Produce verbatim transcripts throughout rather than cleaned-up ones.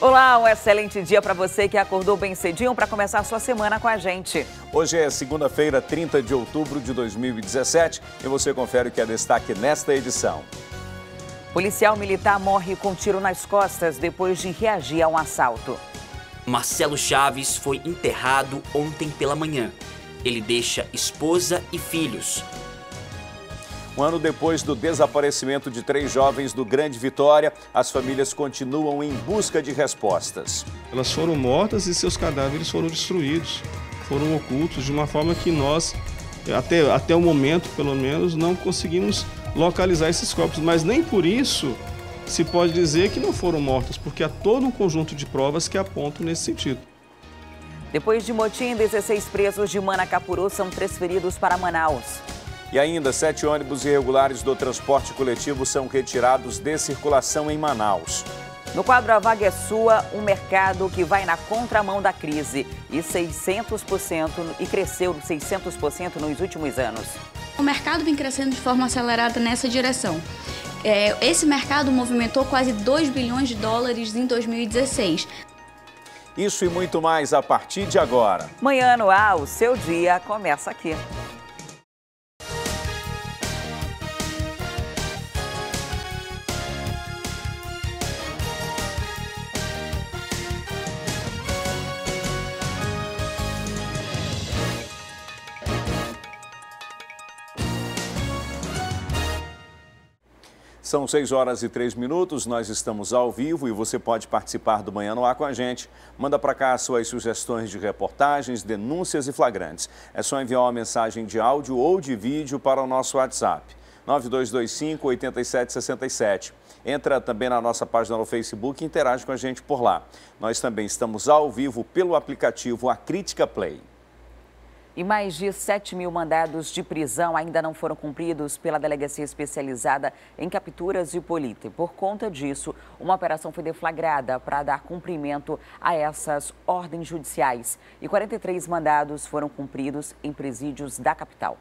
Olá, um excelente dia para você que acordou bem cedinho para começar a sua semana com a gente. Hoje é segunda-feira, trinta de outubro de dois mil e dezessete, e você confere o que é destaque nesta edição. Policial militar morre com tiro nas costas depois de reagir a um assalto. Marcelo Chaves foi enterrado ontem pela manhã. Ele deixa esposa e filhos. Um ano depois do desaparecimento de três jovens do Grande Vitória, as famílias continuam em busca de respostas. Elas foram mortas e seus cadáveres foram destruídos, foram ocultos de uma forma que nós, até, até o momento pelo menos, não conseguimos localizar esses corpos. Mas nem por isso se pode dizer que não foram mortos, porque há todo um conjunto de provas que apontam nesse sentido. Depois de motim, dezesseis presos de Manacapuru são transferidos para Manaus. E ainda, sete ônibus irregulares do transporte coletivo são retirados de circulação em Manaus. No quadro A Vaga é Sua, um mercado que vai na contramão da crise e seiscentos por cento e cresceu seiscentos por cento nos últimos anos. O mercado vem crescendo de forma acelerada nessa direção. É, esse mercado movimentou quase dois bilhões de dólares em dois mil e dezesseis. Isso e muito mais a partir de agora. Manhã no Ar, o seu dia começa aqui. São seis horas e três minutos, nós estamos ao vivo e você pode participar do Manhã no Ar com a gente. Manda para cá suas sugestões de reportagens, denúncias e flagrantes. É só enviar uma mensagem de áudio ou de vídeo para o nosso WhatsApp, nove dois dois cinco, oito sete seis sete. Entra também na nossa página no Facebook e interage com a gente por lá. Nós também estamos ao vivo pelo aplicativo A Crítica Play. E mais de sete mil mandados de prisão ainda não foram cumpridos pela Delegacia Especializada em Capturas de Polícia. Por conta disso, uma operação foi deflagrada para dar cumprimento a essas ordens judiciais. E quarenta e três mandados foram cumpridos em presídios da capital.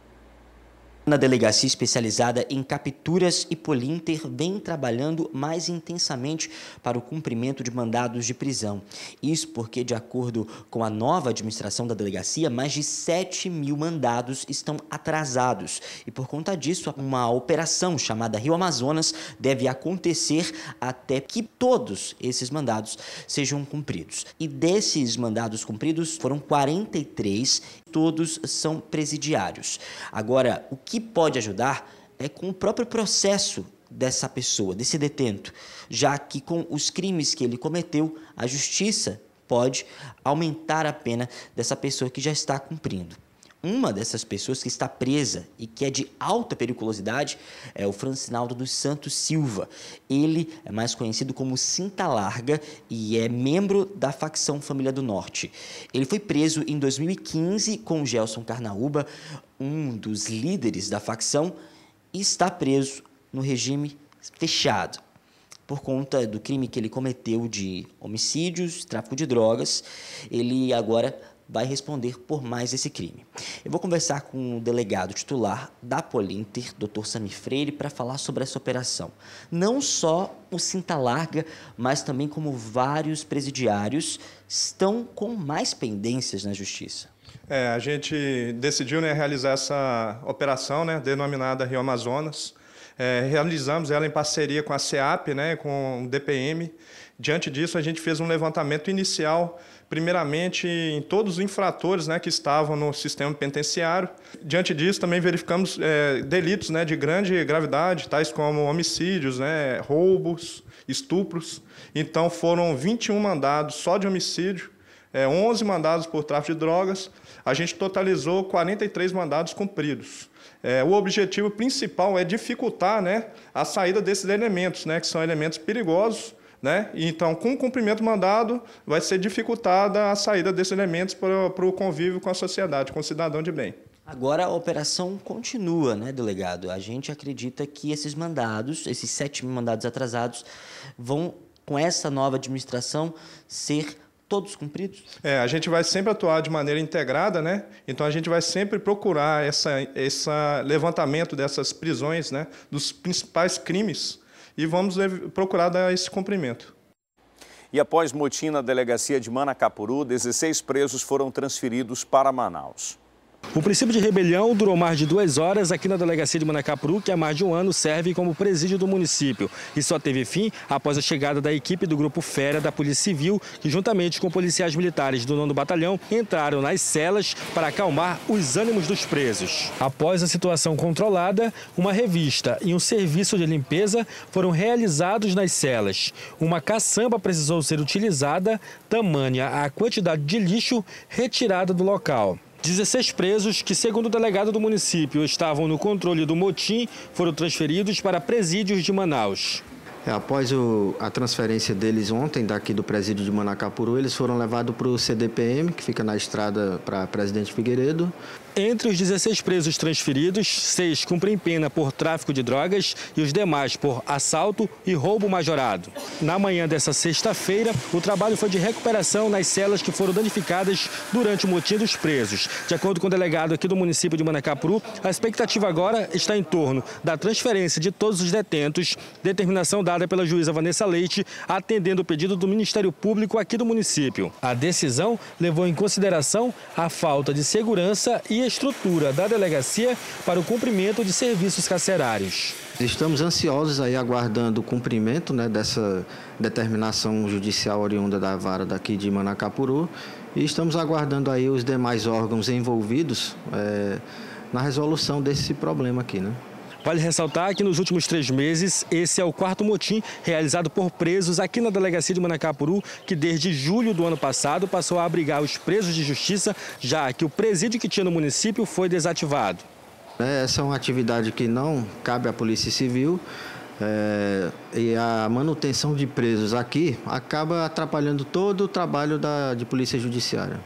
Na Delegacia Especializada em Capturas e Polinter vem trabalhando mais intensamente para o cumprimento de mandados de prisão. Isso porque, de acordo com a nova administração da delegacia, mais de sete mil mandados estão atrasados. E por conta disso, uma operação chamada Rio Amazonas deve acontecer até que todos esses mandados sejam cumpridos. E desses mandados cumpridos foram quarenta e três, todos são presidiários. Agora, o que pode ajudar é com o próprio processo dessa pessoa, desse detento, já que com os crimes que ele cometeu, a justiça pode aumentar a pena dessa pessoa que já está cumprindo. Uma dessas pessoas que está presa e que é de alta periculosidade é o Francinaldo dos Santos Silva. Ele é mais conhecido como Cinta Larga e é membro da facção Família do Norte. Ele foi preso em dois mil e quinze com Gelson Carnaúba, um dos líderes da facção, e está preso no regime fechado por conta do crime que ele cometeu de homicídios, tráfico de drogas. Ele agora vai responder por mais esse crime. Eu vou conversar com o delegado titular da Polinter, doutor Sami Freire, para falar sobre essa operação. Não só o Cinta Larga, mas também como vários presidiários estão com mais pendências na justiça. É, a gente decidiu, né, realizar essa operação, né, denominada Rio Amazonas. É, realizamos ela em parceria com a SEAP, né, com o D P M. Diante disso, a gente fez um levantamento inicial, primeiramente em todos os infratores, né, que estavam no sistema penitenciário. Diante disso, também verificamos é, delitos, né, de grande gravidade, tais como homicídios, né, roubos, estupros. Então, foram vinte e um mandados só de homicídio, é, onze mandados por tráfico de drogas. A gente totalizou quarenta e três mandados cumpridos. É, o objetivo principal é dificultar, né, a saída desses elementos, né, que são elementos perigosos, né? Então, com o cumprimento do mandado, vai ser dificultada a saída desses elementos para, para o convívio com a sociedade, com o cidadão de bem. Agora a operação continua, né, delegado? A gente acredita que esses mandados, esses sete mil mandados atrasados, vão, com essa nova administração, ser todos cumpridos? É, a gente vai sempre atuar de maneira integrada, né? Então a gente vai sempre procurar essa, esse levantamento dessas prisões, né, dos principais crimes, e vamos procurar dar esse cumprimento. E após motim na delegacia de Manacapuru, dezesseis presos foram transferidos para Manaus. O princípio de rebelião durou mais de duas horas aqui na delegacia de Manacapuru, que há mais de um ano serve como presídio do município. E só teve fim após a chegada da equipe do Grupo Fera da Polícia Civil, que juntamente com policiais militares do nono Batalhão entraram nas celas para acalmar os ânimos dos presos. Após a situação controlada, uma revista e um serviço de limpeza foram realizados nas celas. Uma caçamba precisou ser utilizada, tamanha a quantidade de lixo retirada do local. dezesseis presos que, segundo o delegado do município, estavam no controle do motim, foram transferidos para presídios de Manaus. É, após o, a transferência deles ontem, daqui do presídio de Manacapuru, eles foram levados para o C D P M, que fica na estrada para Presidente Figueiredo. Entre os dezesseis presos transferidos, seis cumprem pena por tráfico de drogas e os demais por assalto e roubo majorado. Na manhã dessa sexta-feira, o trabalho foi de recuperação nas celas que foram danificadas durante o motim dos presos. De acordo com o delegado aqui do município de Manacapuru, a expectativa agora está em torno da transferência de todos os detentos, determinação dada pela juíza Vanessa Leite, atendendo o pedido do Ministério Público aqui do município. A decisão levou em consideração a falta de segurança e estrutura da delegacia para o cumprimento de serviços carcerários. Estamos ansiosos aí aguardando o cumprimento, né, dessa determinação judicial oriunda da vara daqui de Manacapuru e estamos aguardando aí os demais órgãos envolvidos é, na resolução desse problema aqui, né? Vale ressaltar que nos últimos três meses, esse é o quarto motim realizado por presos aqui na delegacia de Manacapuru, que desde julho do ano passado passou a abrigar os presos de justiça, já que o presídio que tinha no município foi desativado. Essa é uma atividade que não cabe à Polícia Civil é, e a manutenção de presos aqui acaba atrapalhando todo o trabalho da, de Polícia Judiciária.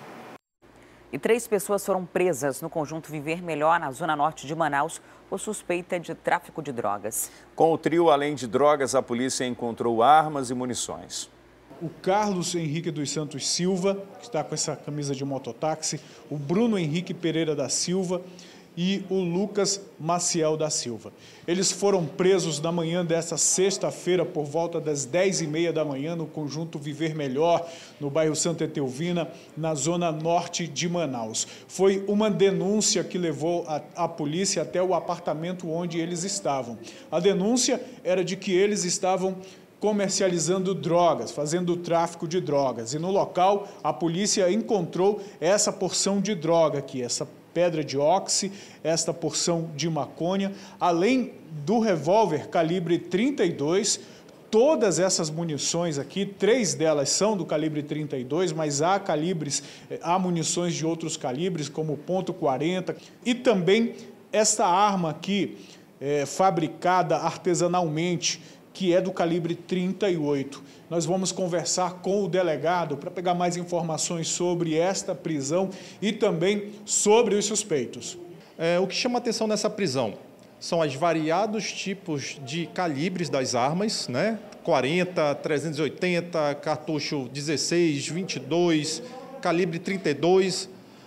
E três pessoas foram presas no conjunto Viver Melhor, na zona norte de Manaus, por suspeita de tráfico de drogas. Com o trio, além de drogas, a polícia encontrou armas e munições. O Carlos Henrique dos Santos Silva, que está com essa camisa de mototáxi, o Bruno Henrique Pereira da Silva e o Lucas Maciel da Silva. Eles foram presos na manhã desta sexta-feira, por volta das dez e meia da manhã, no conjunto Viver Melhor, no bairro Santa Etelvina, na zona norte de Manaus. Foi uma denúncia que levou a, a polícia até o apartamento onde eles estavam. A denúncia era de que eles estavam comercializando drogas, fazendo tráfico de drogas. E no local, a polícia encontrou essa porção de droga aqui, essa pedra de óxi, esta porção de maconha, além do revólver calibre trinta e dois, todas essas munições aqui, três delas são do calibre trinta e dois, mas há calibres, há munições de outros calibres, como ponto quarenta, e também esta arma aqui, é, fabricada artesanalmente, que é do calibre trinta e oito. Nós vamos conversar com o delegado para pegar mais informações sobre esta prisão e também sobre os suspeitos. É, o que chama atenção nessa prisão são os variados tipos de calibres das armas, né? quarenta, trezentos e oitenta, cartucho dezesseis, vinte e dois, calibre trinta e dois,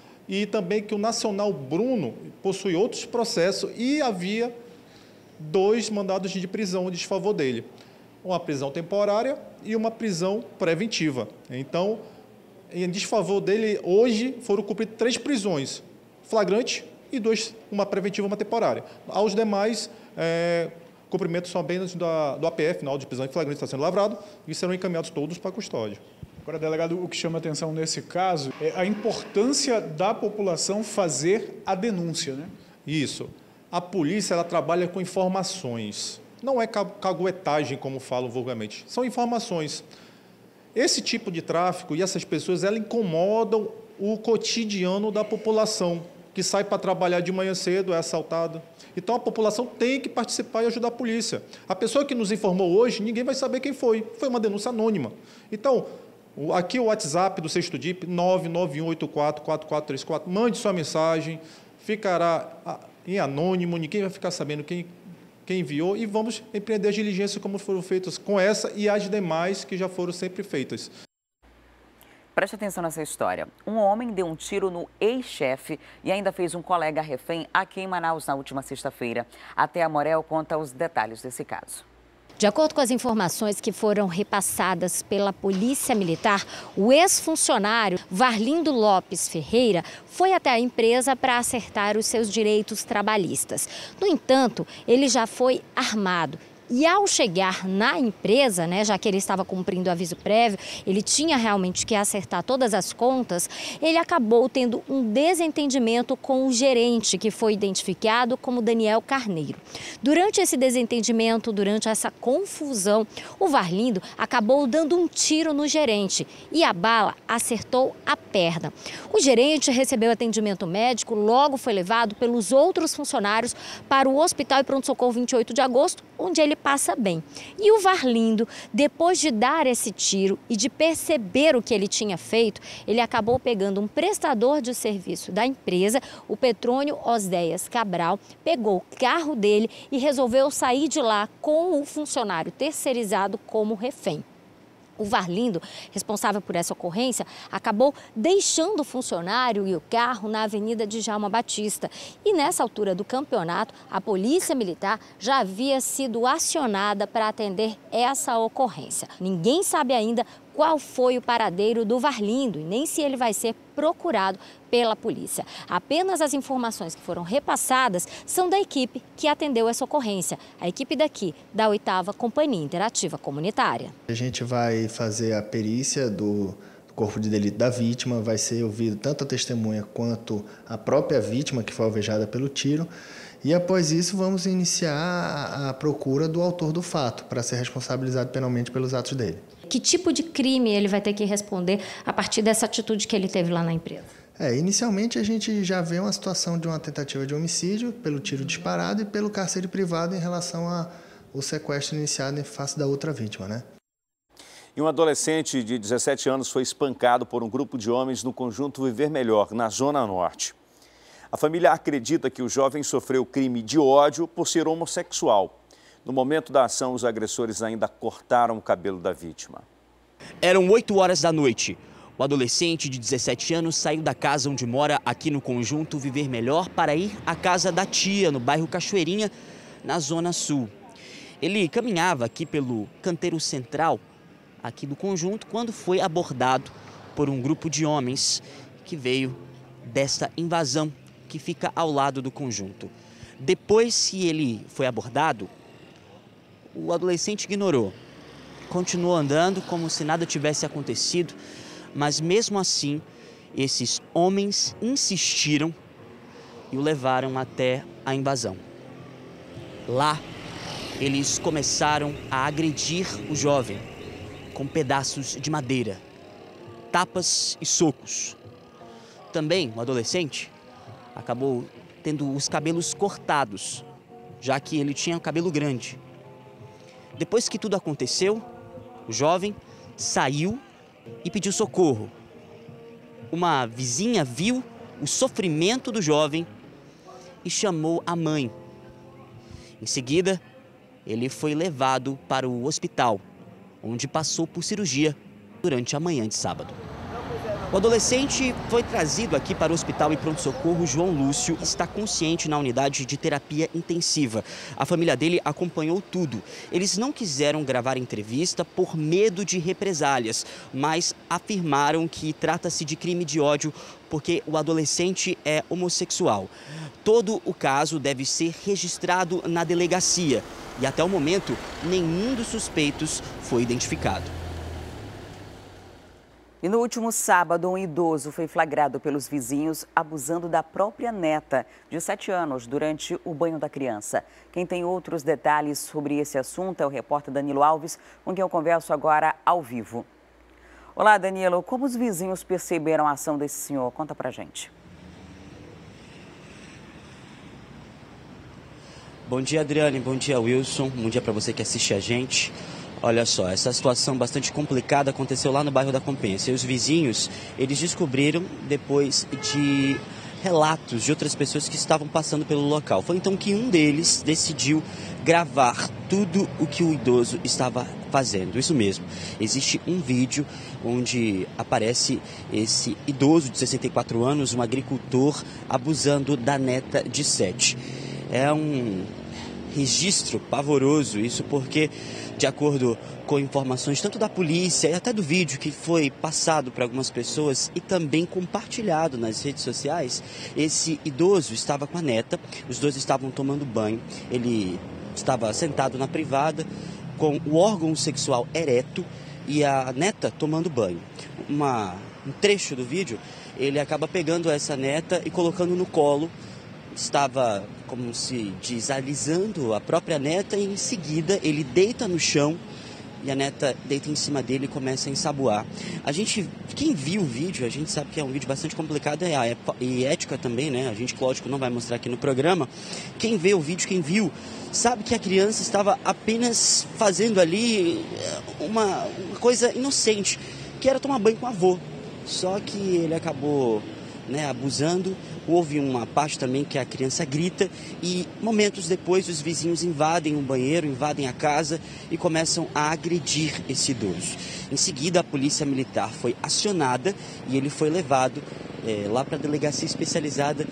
e também que o Nacional Bruno possui outros processos e havia dois mandados de prisão em desfavor dele. Uma prisão temporária e uma prisão preventiva. Então, em desfavor dele, hoje foram cumpridas três prisões, flagrante e dois, uma preventiva e uma temporária. Aos demais, é, cumprimentos são apenas da, do A P F, na de prisão em flagrante está sendo lavrado, e serão encaminhados todos para a custódia. Agora, delegado, o que chama atenção nesse caso é a importância da população fazer a denúncia, né? Isso. A polícia ela trabalha com informações. Não é caguetagem, como falam vulgarmente. São informações. Esse tipo de tráfico e essas pessoas, elas incomodam o cotidiano da população, que sai para trabalhar de manhã cedo, é assaltada. Então, a população tem que participar e ajudar a polícia. A pessoa que nos informou hoje, ninguém vai saber quem foi. Foi uma denúncia anônima. Então, aqui o WhatsApp do sexto D I P, nove nove um oito quatro, quatro quatro três quatro. Mande sua mensagem, ficará em anônimo, ninguém vai ficar sabendo quem, quem enviou, e vamos empreender as diligências como foram feitas com essa e as demais que já foram sempre feitas. Preste atenção nessa história. Um homem deu um tiro no ex-chefe e ainda fez um colega refém aqui em Manaus na última sexta-feira. A Thea Morel conta os detalhes desse caso. De acordo com as informações que foram repassadas pela Polícia Militar, o ex-funcionário Varlindo Lopes Ferreira foi até a empresa para acertar os seus direitos trabalhistas. No entanto, ele já foi armado. E ao chegar na empresa, né, já que ele estava cumprindo o aviso prévio, ele tinha realmente que acertar todas as contas, ele acabou tendo um desentendimento com o gerente, que foi identificado como Daniel Carneiro. Durante esse desentendimento, durante essa confusão, o Varlindo acabou dando um tiro no gerente e a bala acertou a perna. O gerente recebeu atendimento médico, logo foi levado pelos outros funcionários para o Hospital e Pronto-Socorro vinte e oito de agosto, onde ele passa bem. E o Varlindo, depois de dar esse tiro e de perceber o que ele tinha feito, ele acabou pegando um prestador de serviço da empresa, o Petrônio Osdeias Cabral, pegou o carro dele e resolveu sair de lá com o funcionário terceirizado como refém. O Varlindo, responsável por essa ocorrência, acabou deixando o funcionário e o carro na Avenida Djalma Batista. E nessa altura do campeonato, a Polícia Militar já havia sido acionada para atender essa ocorrência. Ninguém sabe ainda qual foi o paradeiro do Varlindo e nem se ele vai ser procurado pela polícia. Apenas as informações que foram repassadas são da equipe que atendeu essa ocorrência, a equipe daqui, da oitava Companhia Interativa Comunitária. A gente vai fazer a perícia do corpo de delito da vítima, vai ser ouvido tanto a testemunha quanto a própria vítima que foi alvejada pelo tiro. E após isso vamos iniciar a, a procura do autor do fato, para ser responsabilizado penalmente pelos atos dele. Que tipo de crime ele vai ter que responder a partir dessa atitude que ele teve lá na empresa? É, inicialmente a gente já vê uma situação de uma tentativa de homicídio pelo tiro disparado e pelo cárcere privado em relação ao sequestro iniciado em face da outra vítima, né? E um adolescente de dezessete anos foi espancado por um grupo de homens no conjunto Viver Melhor, na Zona Norte. A família acredita que o jovem sofreu crime de ódio por ser homossexual. No momento da ação, os agressores ainda cortaram o cabelo da vítima. Eram oito horas da noite. O adolescente de dezessete anos saiu da casa onde mora aqui no conjunto Viver Melhor para ir à casa da tia, no bairro Cachoeirinha, na Zona Sul. Ele caminhava aqui pelo canteiro central, aqui do conjunto, quando foi abordado por um grupo de homens que veio desta invasão que fica ao lado do conjunto. Depois que ele foi abordado, o adolescente ignorou, continuou andando como se nada tivesse acontecido, mas mesmo assim, esses homens insistiram e o levaram até a invasão. Lá, eles começaram a agredir o jovem com pedaços de madeira, tapas e socos. Também o adolescente acabou tendo os cabelos cortados, já que ele tinha o cabelo grande. Depois que tudo aconteceu, o jovem saiu e pediu socorro. Uma vizinha viu o sofrimento do jovem e chamou a mãe. Em seguida, ele foi levado para o hospital, onde passou por cirurgia durante a manhã de sábado. O adolescente foi trazido aqui para o Hospital e Pronto-Socorro João Lúcio, está consciente na unidade de terapia intensiva. A família dele acompanhou tudo. Eles não quiseram gravar entrevista por medo de represálias, mas afirmaram que trata-se de crime de ódio porque o adolescente é homossexual. Todo o caso deve ser registrado na delegacia e até o momento nenhum dos suspeitos foi identificado. E no último sábado, um idoso foi flagrado pelos vizinhos abusando da própria neta, de sete anos, durante o banho da criança. Quem tem outros detalhes sobre esse assunto é o repórter Danilo Alves, com quem eu converso agora ao vivo. Olá, Danilo. Como os vizinhos perceberam a ação desse senhor? Conta pra gente. Bom dia, Adriane. Bom dia, Wilson. Bom dia para você que assiste a gente. Olha só, essa situação bastante complicada aconteceu lá no bairro da Compensa. E os vizinhos, eles descobriram depois de relatos de outras pessoas que estavam passando pelo local. Foi então que um deles decidiu gravar tudo o que o idoso estava fazendo. Isso mesmo, existe um vídeo onde aparece esse idoso de sessenta e quatro anos, um agricultor, abusando da neta de sete. É um... registro pavoroso, isso porque, de acordo com informações tanto da polícia e até do vídeo que foi passado para algumas pessoas e também compartilhado nas redes sociais, esse idoso estava com a neta, os dois estavam tomando banho, ele estava sentado na privada com o órgão sexual ereto e a neta tomando banho. Uma, um trecho do vídeo, ele acaba pegando essa neta e colocando no colo, estava, como se diz, alisando a própria neta e em seguida ele deita no chão e a neta deita em cima dele e começa a ensaboar. A gente, quem viu o vídeo, a gente sabe que é um vídeo bastante complicado e ética também, né? A gente, lógico, não vai mostrar aqui no programa. Quem vê o vídeo, quem viu, sabe que a criança estava apenas fazendo ali uma, uma coisa inocente, que era tomar banho com o avô. Só que ele acabou, né, abusando. Houve uma parte também que a criança grita e momentos depois os vizinhos invadem o banheiro, invadem a casa e começam a agredir esse idoso. Em seguida, a polícia militar foi acionada e ele foi levado é, lá para a delegacia especializada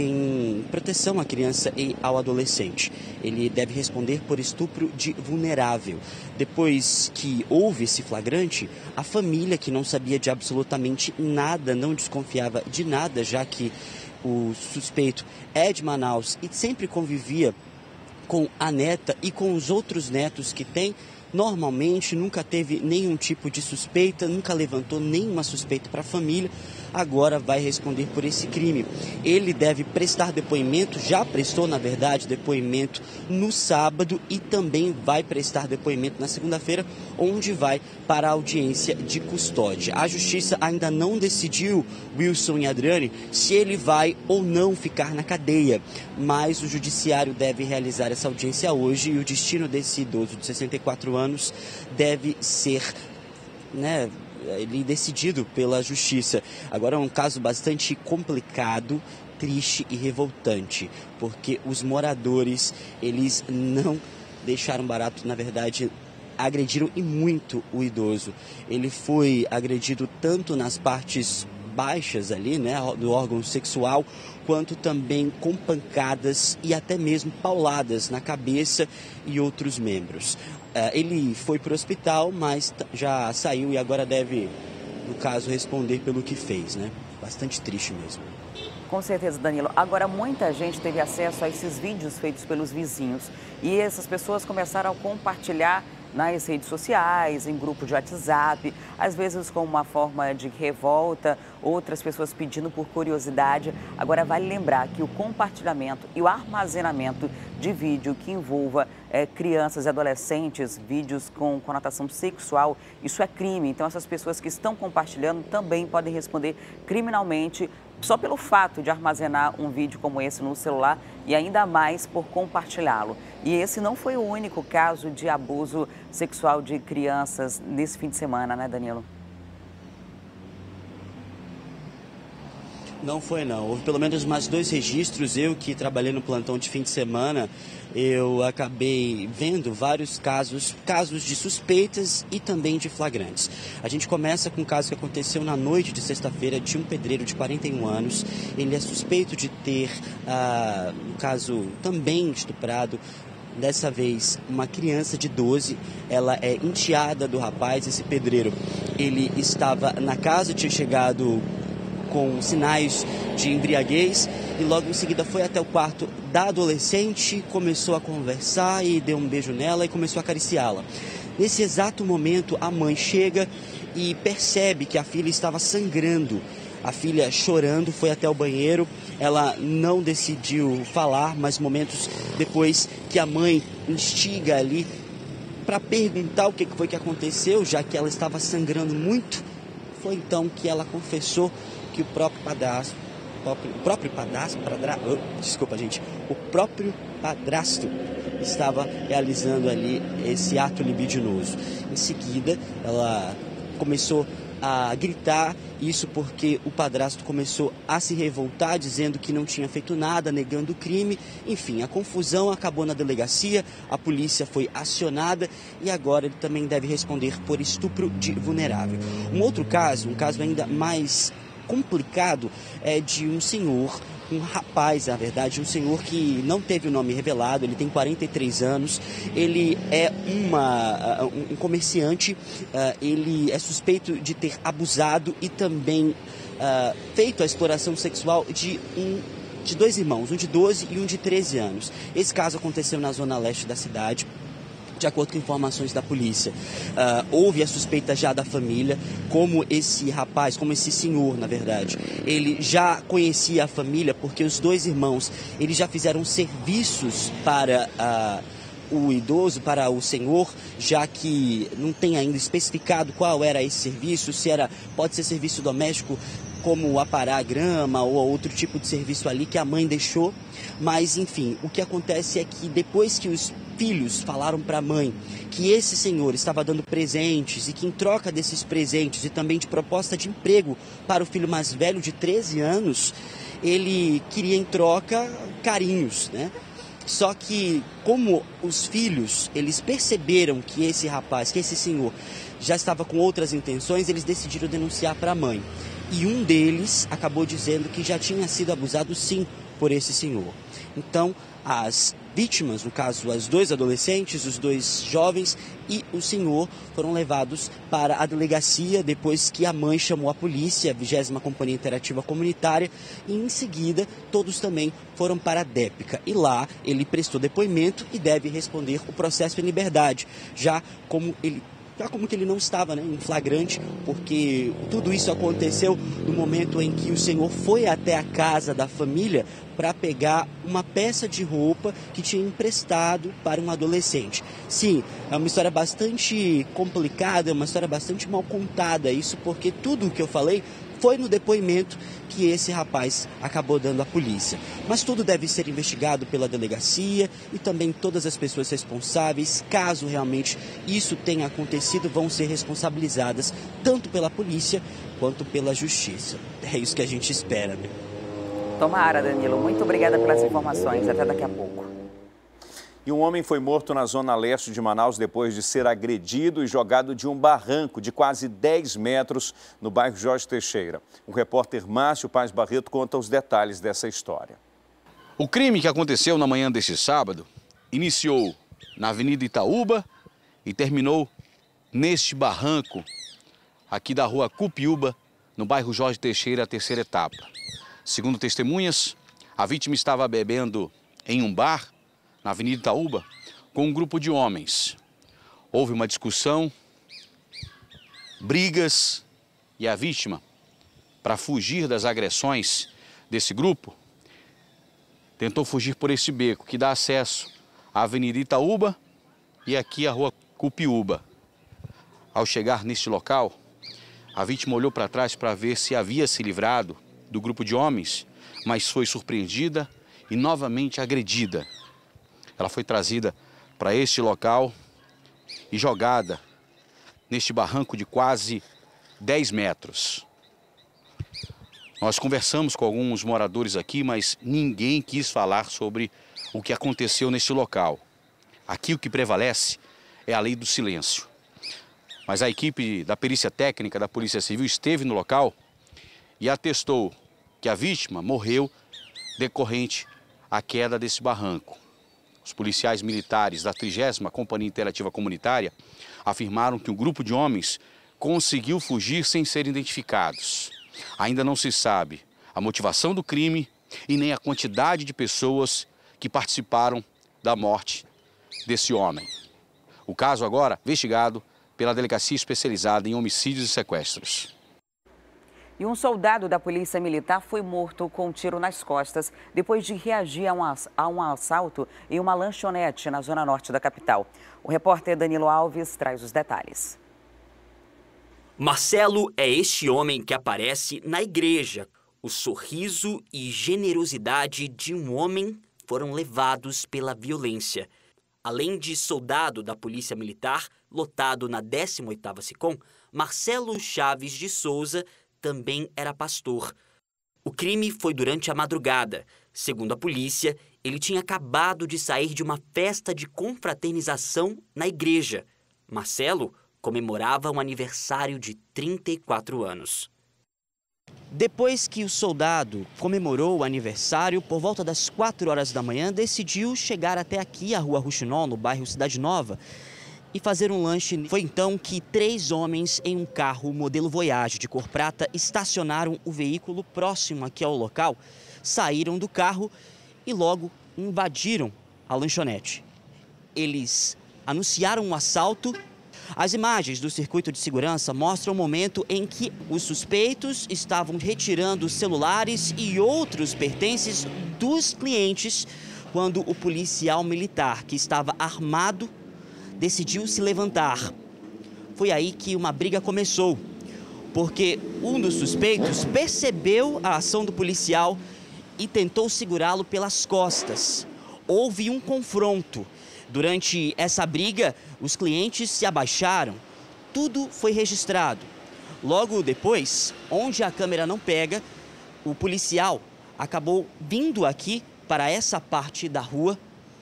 em proteção à criança e ao adolescente. Ele deve responder por estupro de vulnerável. Depois que houve esse flagrante, a família, que não sabia de absolutamente nada, não desconfiava de nada, já que o suspeito é de Manaus e sempre convivia com a neta e com os outros netos que tem, normalmente nunca teve nenhum tipo de suspeita, nunca levantou nenhuma suspeita para a família, agora vai responder por esse crime. Ele deve prestar depoimento, já prestou, na verdade, depoimento no sábado e também vai prestar depoimento na segunda-feira, onde vai para a audiência de custódia. A justiça ainda não decidiu, Wilson e Adriane, se ele vai ou não ficar na cadeia, mas o judiciário deve realizar essa audiência hoje e o destino desse idoso de sessenta e quatro anos deve ser, né, ele decidido pela justiça. Agora é um caso bastante complicado, triste e revoltante, porque os moradores, eles não deixaram barato, na verdade, agrediram e muito o idoso. Ele foi agredido tanto nas partes baixas ali, né, do órgão sexual, quanto também com pancadas e até mesmo pauladas na cabeça e outros membros. Uh, ele foi para o hospital, mas já saiu e agora deve, no caso, responder pelo que fez, né? Bastante triste mesmo. Com certeza, Danilo. Agora, muita gente teve acesso a esses vídeos feitos pelos vizinhos e essas pessoas começaram a compartilhar nas redes sociais, em grupo de WhatsApp, às vezes com uma forma de revolta, outras pessoas pedindo por curiosidade. Agora, vale lembrar que o compartilhamento e o armazenamento de vídeo que envolva é, crianças e adolescentes, vídeos com conotação sexual, isso é crime. Então, essas pessoas que estão compartilhando também podem responder criminalmente só pelo fato de armazenar um vídeo como esse no celular e ainda mais por compartilhá-lo. E esse não foi o único caso de abuso sexual de crianças nesse fim de semana, né, Danilo? Não foi, não. Houve pelo menos mais dois registros. Eu que trabalhei no plantão de fim de semana, eu acabei vendo vários casos, casos de suspeitas e também de flagrantes. A gente começa com um caso que aconteceu na noite de sexta-feira de um pedreiro de quarenta e um anos. Ele é suspeito de ter, ah, no caso, também estuprado, dessa vez, uma criança de doze. Ela é enteada do rapaz, esse pedreiro. Ele estava na casa, tinha chegado com sinais de embriaguez e logo em seguida foi até o quarto da adolescente, começou a conversar e deu um beijo nela e começou a acariciá-la. Nesse exato momento, a mãe chega e percebe que a filha estava sangrando. A filha, chorando, foi até o banheiro. Ela não decidiu falar, mas momentos depois que a mãe instiga ali para perguntar o que foi que aconteceu, já que ela estava sangrando muito, foi então que ela confessou que o próprio padrasto, o próprio padrasto, padra, oh, desculpa gente, o próprio padrasto estava realizando ali esse ato libidinoso. Em seguida, ela começou a gritar, isso porque o padrasto começou a se revoltar, dizendo que não tinha feito nada, negando o crime. Enfim, a confusão acabou na delegacia, a polícia foi acionada e agora ele também deve responder por estupro de vulnerável. Um outro caso, um caso ainda mais complicado é de um senhor, um rapaz, na verdade, um senhor que não teve o nome revelado, ele tem quarenta e três anos, ele é uma, um comerciante, ele é suspeito de ter abusado e também uh, feito a exploração sexual de um de dois irmãos, um de doze e um de treze anos. Esse caso aconteceu na zona leste da cidade. De acordo com informações da polícia, uh, houve a suspeita já da família, como esse rapaz, como esse senhor, na verdade, ele já conhecia a família porque os dois irmãos, eles já fizeram serviços para uh, o idoso, para o senhor, já que não tem ainda especificado qual era esse serviço, se era, pode ser serviço doméstico, como aparar a grama ou outro tipo de serviço ali que a mãe deixou. Mas, enfim, o que acontece é que depois que os filhos falaram para a mãe que esse senhor estava dando presentes e que em troca desses presentes e também de proposta de emprego para o filho mais velho de treze anos, ele queria em troca carinhos, né? Só que como os filhos, eles perceberam que esse rapaz, que esse senhor já estava com outras intenções, eles decidiram denunciar para a mãe. E um deles acabou dizendo que já tinha sido abusado sim por esse senhor. Então, as vítimas, no caso, as dois adolescentes, os dois jovens e o senhor foram levados para a delegacia depois que a mãe chamou a polícia, a vigésima Companhia Interativa Comunitária, e em seguida todos também foram para a DEPCA. E lá ele prestou depoimento e deve responder o processo em liberdade, já como ele Já como que ele não estava, né, em flagrante, porque tudo isso aconteceu no momento em que o senhor foi até a casa da família para pegar uma peça de roupa que tinha emprestado para um adolescente. Sim, é uma história bastante complicada, é uma história bastante mal contada, isso porque tudo o que eu falei foi no depoimento que esse rapaz acabou dando à polícia. Mas tudo deve ser investigado pela delegacia e também todas as pessoas responsáveis, caso realmente isso tenha acontecido, vão ser responsabilizadas tanto pela polícia quanto pela justiça. É isso que a gente espera, né? Tomara, Danilo. Muito obrigada pelas informações. Até daqui a pouco. E um homem foi morto na zona leste de Manaus depois de ser agredido e jogado de um barranco de quase dez metros no bairro Jorge Teixeira. O repórter Márcio Paz Barreto conta os detalhes dessa história. O crime que aconteceu na manhã deste sábado iniciou na Avenida Itaúba e terminou neste barranco aqui da rua Cupiúba, no bairro Jorge Teixeira, a terceira etapa. Segundo testemunhas, a vítima estava bebendo em um bar na Avenida Itaúba, com um grupo de homens. Houve uma discussão, brigas, e a vítima, para fugir das agressões desse grupo, tentou fugir por esse beco que dá acesso à Avenida Itaúba e aqui à Rua Cupiúba. Ao chegar neste local, a vítima olhou para trás para ver se havia se livrado do grupo de homens, mas foi surpreendida e novamente agredida. Ela foi trazida para este local e jogada neste barranco de quase dez metros. Nós conversamos com alguns moradores aqui, mas ninguém quis falar sobre o que aconteceu neste local. Aqui o que prevalece é a lei do silêncio. Mas a equipe da perícia técnica da Polícia Civil esteve no local e atestou que a vítima morreu decorrente à queda desse barranco. Os policiais militares da trigésima Companhia Interativa Comunitária afirmaram que um grupo de homens conseguiu fugir sem ser identificados. Ainda não se sabe a motivação do crime e nem a quantidade de pessoas que participaram da morte desse homem. O caso agora investigado pela Delegacia Especializada em Homicídios e Sequestros. E um soldado da Polícia Militar foi morto com um tiro nas costas depois de reagir a um, a um assalto em uma lanchonete na zona norte da capital. O repórter Danilo Alves traz os detalhes. Marcelo é este homem que aparece na igreja. O sorriso e generosidade de um homem foram levados pela violência. Além de soldado da Polícia Militar, lotado na décima oitava SICOM, Marcelo Chaves de Souza também era pastor. O crime foi durante a madrugada. Segundo a polícia, ele tinha acabado de sair de uma festa de confraternização na igreja. Marcelo comemorava um aniversário de trinta e quatro anos. Depois que o soldado comemorou o aniversário, por volta das quatro horas da manhã, decidiu chegar até aqui, a Rua Rouxinol, no bairro Cidade Nova, e fazer um lanche. Foi então que três homens em um carro modelo Voyage de cor prata estacionaram o veículo próximo aqui ao local, saíram do carro e logo invadiram a lanchonete. Eles anunciaram um assalto. As imagens do circuito de segurança mostram o momento em que os suspeitos estavam retirando celulares e outros pertences dos clientes quando o policial militar, que estava armado, decidiu se levantar. Foi aí que uma briga começou, porque um dos suspeitos percebeu a ação do policial e tentou segurá-lo pelas costas. Houve um confronto. Durante essa briga, os clientes se abaixaram. Tudo foi registrado. Logo depois, onde a câmera não pega, o policial acabou vindo aqui para essa parte da rua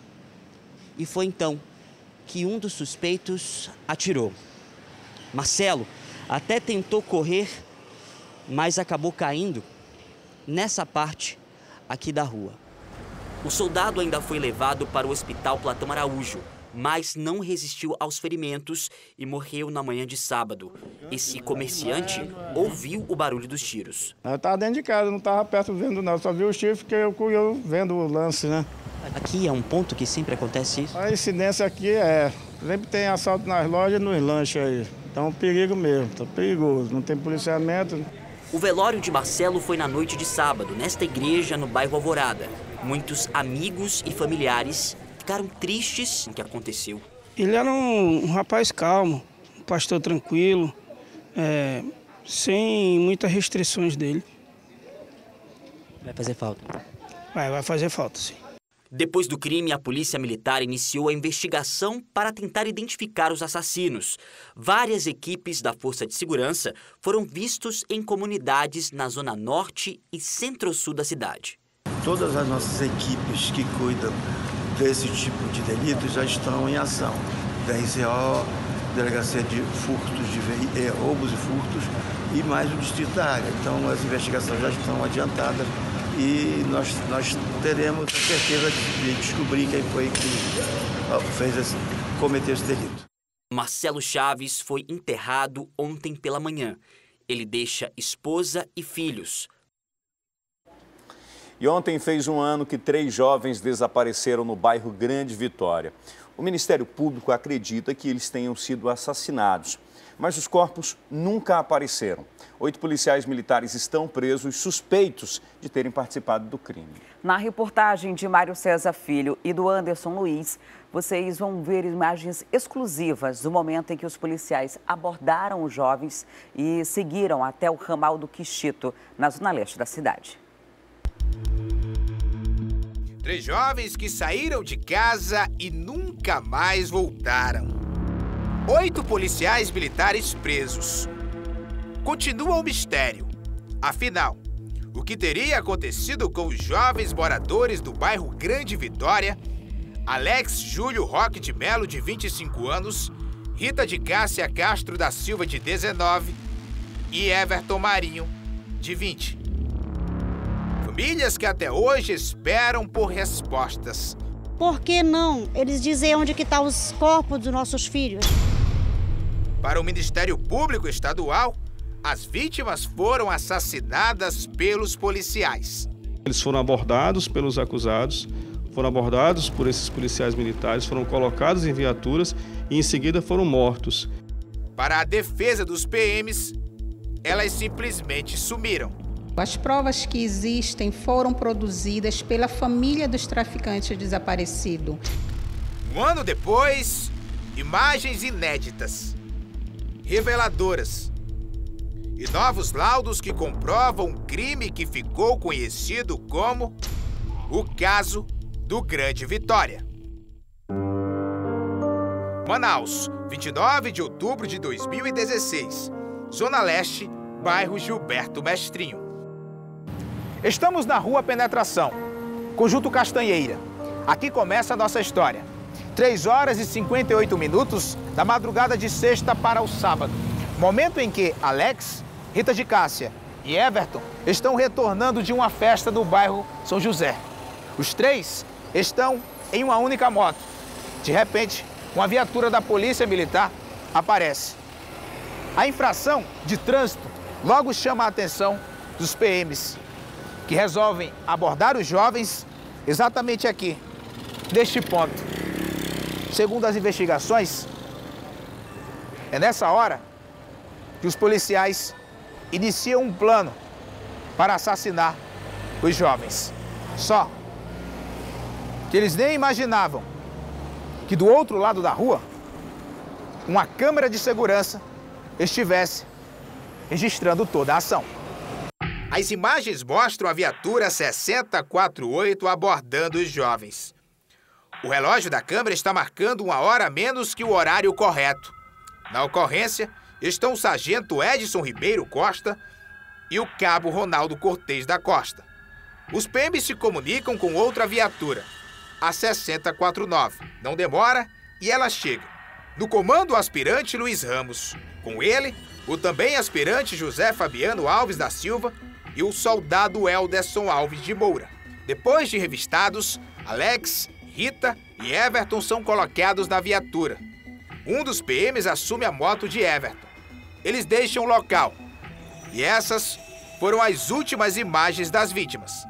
e foi então que um dos suspeitos atirou. Marcelo até tentou correr, mas acabou caindo nessa parte aqui da rua. O soldado ainda foi levado para o Hospital Platão Araújo, mas não resistiu aos ferimentos e morreu na manhã de sábado. Esse comerciante ouviu o barulho dos tiros. Eu estava dentro de casa, não estava perto vendo não, só vi os tiros porque eu, eu vendo o lance, né? Aqui é um ponto que sempre acontece isso? A incidência aqui é, sempre tem assalto nas lojas e nos lanches aí. Então, perigo mesmo, tá perigoso, não tem policiamento. O velório de Marcelo foi na noite de sábado, nesta igreja no bairro Alvorada. Muitos amigos e familiares ficaram tristes com o que aconteceu. Ele era um, um rapaz calmo, um pastor tranquilo, é, sem muitas restrições dele. Vai fazer falta? Vai, vai fazer falta, sim. Depois do crime, a Polícia Militar iniciou a investigação para tentar identificar os assassinos. Várias equipes da Força de Segurança foram vistos em comunidades na zona norte e centro-sul da cidade. Todas as nossas equipes que cuidam desse tipo de delito já estão em ação. D R C O, Delegacia de Furtos, de Ve... eh, Roubos e Furtos e mais o Distrito da Área. Então as investigações já estão adiantadas e nós, nós teremos a certeza de descobrir quem foi que fez esse, cometeu esse delito. Marcelo Chaves foi enterrado ontem pela manhã. Ele deixa esposa e filhos. E ontem fez um ano que três jovens desapareceram no bairro Grande Vitória. O Ministério Público acredita que eles tenham sido assassinados, mas os corpos nunca apareceram. Oito policiais militares estão presos, suspeitos de terem participado do crime. Na reportagem de Mário César Filho e do Anderson Luiz, vocês vão ver imagens exclusivas do momento em que os policiais abordaram os jovens e seguiram até o ramal do Quixito, na zona leste da cidade. Três jovens que saíram de casa e nunca mais voltaram. Oito policiais militares presos. Continua o mistério. Afinal, o que teria acontecido com os jovens moradores do bairro Grande Vitória, Alex Júlio Roque de Melo, de vinte e cinco anos, Rita de Cássia Castro da Silva, de dezenove, e Everton Marinho, de vinte. Famílias que até hoje esperam por respostas. Por que não eles dizem onde que estão os corpos dos nossos filhos? Para o Ministério Público Estadual, as vítimas foram assassinadas pelos policiais. Eles foram abordados pelos acusados, foram abordados por esses policiais militares, foram colocados em viaturas e em seguida foram mortos. Para a defesa dos P Ms, elas simplesmente sumiram. As provas que existem foram produzidas pela família dos traficantes desaparecidos. Um ano depois, imagens inéditas, reveladoras e novos laudos que comprovam um crime que ficou conhecido como o caso do Grande Vitória. Manaus, vinte e nove de outubro de dois mil e dezesseis, Zona Leste, bairro Gilberto Mestrinho. Estamos na Rua Penetração, Conjunto Castanheira. Aqui começa a nossa história. três horas e cinquenta e oito minutos da madrugada de sexta para o sábado. Momento em que Alex, Rita de Cássia e Everton estão retornando de uma festa do bairro São José. Os três estão em uma única moto. De repente, uma viatura da Polícia Militar aparece. A infração de trânsito logo chama a atenção dos P Ms, que resolvem abordar os jovens exatamente aqui, neste ponto. Segundo as investigações, é nessa hora que os policiais iniciam um plano para assassinar os jovens. Só que eles nem imaginavam que do outro lado da rua, uma câmera de segurança estivesse registrando toda a ação. As imagens mostram a viatura sessenta quarenta e oito abordando os jovens. O relógio da câmera está marcando uma hora a menos que o horário correto. Na ocorrência, estão o sargento Edson Ribeiro Costa e o cabo Ronaldo Cortez da Costa. Os P Ms se comunicam com outra viatura, a sessenta quarenta e nove. Não demora e ela chega. No comando, o aspirante Luiz Ramos. Com ele, o também aspirante José Fabiano Alves da Silva e o soldado Elderson Alves de Moura. Depois de revistados, Alex, Rita e Everton são colocados na viatura. Um dos P Ms assume a moto de Everton. Eles deixam o local. E essas foram as últimas imagens das vítimas.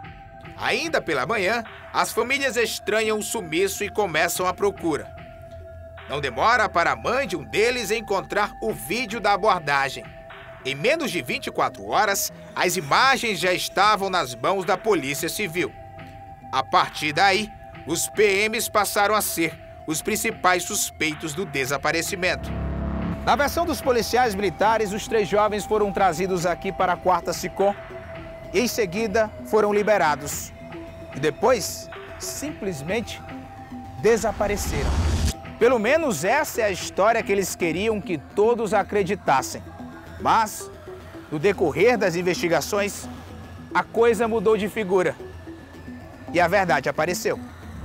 Ainda pela manhã, as famílias estranham o sumiço e começam a procura. Não demora para a mãe de um deles encontrar o vídeo da abordagem. Em menos de vinte e quatro horas, as imagens já estavam nas mãos da Polícia Civil. A partir daí, os P Ms passaram a ser os principais suspeitos do desaparecimento. Na versão dos policiais militares, os três jovens foram trazidos aqui para a quarta SICOM e em seguida foram liberados. E depois, simplesmente, desapareceram. Pelo menos essa é a história que eles queriam que todos acreditassem. Mas, no decorrer das investigações, a coisa mudou de figura. E a verdade apareceu.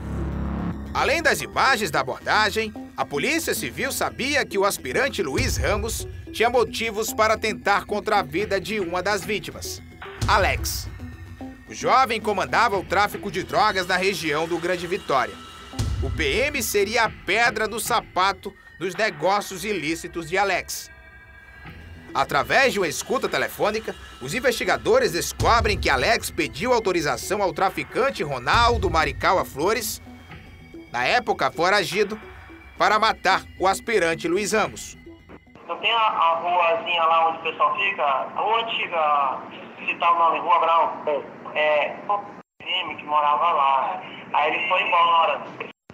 Além das imagens da abordagem, a Polícia Civil sabia que o aspirante Luiz Ramos tinha motivos para tentar contra a vida de uma das vítimas, Alex. O jovem comandava o tráfico de drogas na região do Grande Vitória. O P M seria a pedra do sapato dos negócios ilícitos de Alex. Através de uma escuta telefônica, os investigadores descobrem que Alex pediu autorização ao traficante Ronaldo Maricaua Flores, na época foragido, para matar o aspirante Luiz Ramos. Não tem a, a ruazinha lá onde o pessoal fica? A rua antiga, citar o nome, Rua Brown. É, o P M que morava lá. Aí ele foi embora.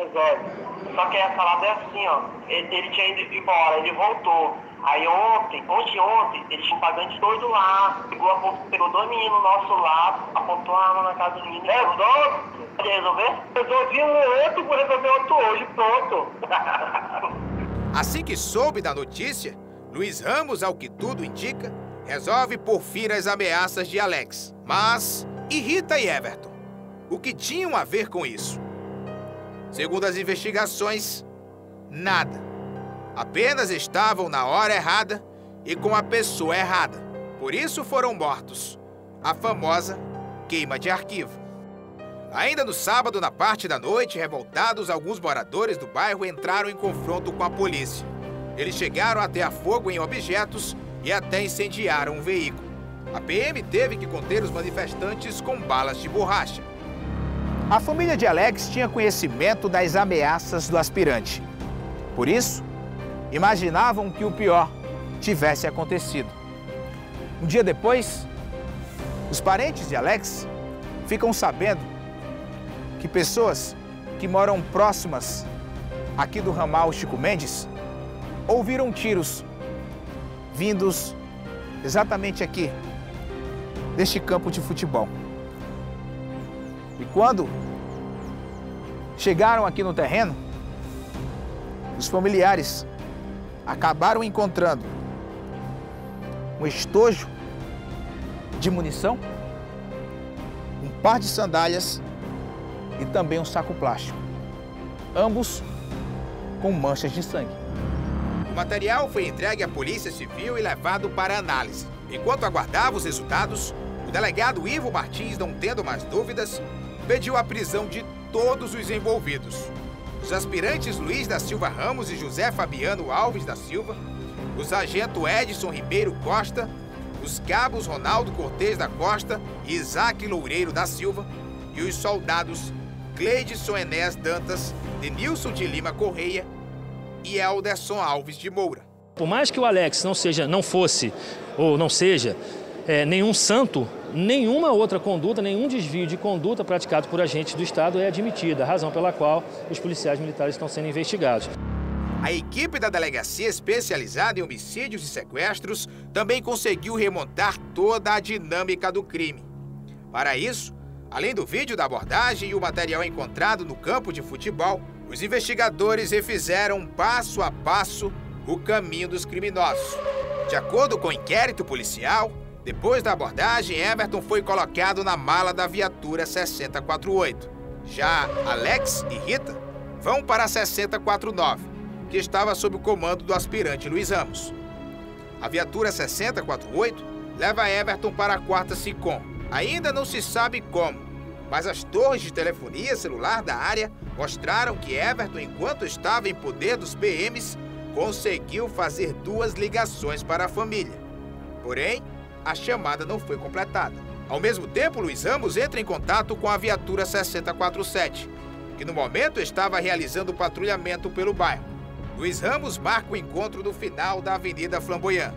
Só que essa lado é assim, ó. Ele, ele tinha ido embora, ele voltou. Aí ontem, ontem, ontem, eles tinham um pagante doido lá. Pegou, pegou dois meninos nossos lá, apontou a arma na casa do menino. É, doido? Pode resolver? Resolvi um outro, vou resolver outro hoje, pronto. Assim que soube da notícia, Luiz Ramos, ao que tudo indica, resolve por fim as ameaças de Alex. Mas e Rita e Everton? O que tinham a ver com isso? Segundo as investigações, nada. Apenas estavam na hora errada e com a pessoa errada. Por isso foram mortos. A famosa queima de arquivo. Ainda no sábado, na parte da noite, revoltados, alguns moradores do bairro entraram em confronto com a polícia. Eles chegaram a atear fogo em objetos e até incendiaram um veículo. A P M teve que conter os manifestantes com balas de borracha. A família de Alex tinha conhecimento das ameaças do aspirante. Por isso, imaginavam que o pior tivesse acontecido. Um dia depois, os parentes de Alex ficam sabendo que pessoas que moram próximas aqui do ramal Chico Mendes ouviram tiros vindos exatamente aqui, deste campo de futebol. E quando chegaram aqui no terreno, os familiares acabaram encontrando um estojo de munição, um par de sandálias e também um saco plástico, ambos com manchas de sangue. O material foi entregue à Polícia Civil e levado para análise. Enquanto aguardava os resultados, o delegado Ivo Martins, não tendo mais dúvidas, pediu a prisão de todos os envolvidos. Os aspirantes Luiz da Silva Ramos e José Fabiano Alves da Silva, o sargento Edson Ribeiro Costa, os cabos Ronaldo Cortez da Costa e Isaac Loureiro da Silva e os soldados Cleidson Enéas Dantas, Denilson de Lima Correia e Elderson Alves de Moura. Por mais que o Alex não seja, não fosse ou não seja é, nenhum santo, nenhuma outra conduta, nenhum desvio de conduta praticado por agentes do Estado é admitida, razão pela qual os policiais militares estão sendo investigados. A equipe da Delegacia Especializada em Homicídios e Sequestros também conseguiu remontar toda a dinâmica do crime. Para isso, além do vídeo da abordagem e o material encontrado no campo de futebol, os investigadores refizeram passo a passo o caminho dos criminosos. De acordo com o inquérito policial, depois da abordagem, Everton foi colocado na mala da viatura sessenta e quarenta e oito. Já Alex e Rita vão para a sessenta e quarenta e nove, que estava sob o comando do aspirante Luiz Ramos. A viatura sessenta e quarenta e oito leva Everton para a quarta SICOM. Ainda não se sabe como, mas as torres de telefonia celular da área mostraram que Everton, enquanto estava em poder dos P Ms, conseguiu fazer duas ligações para a família. Porém, a chamada não foi completada. Ao mesmo tempo, Luiz Ramos entra em contato com a viatura sessenta e quarenta e sete, que no momento estava realizando patrulhamento pelo bairro. Luiz Ramos marca o encontro no final da Avenida Flamboyant.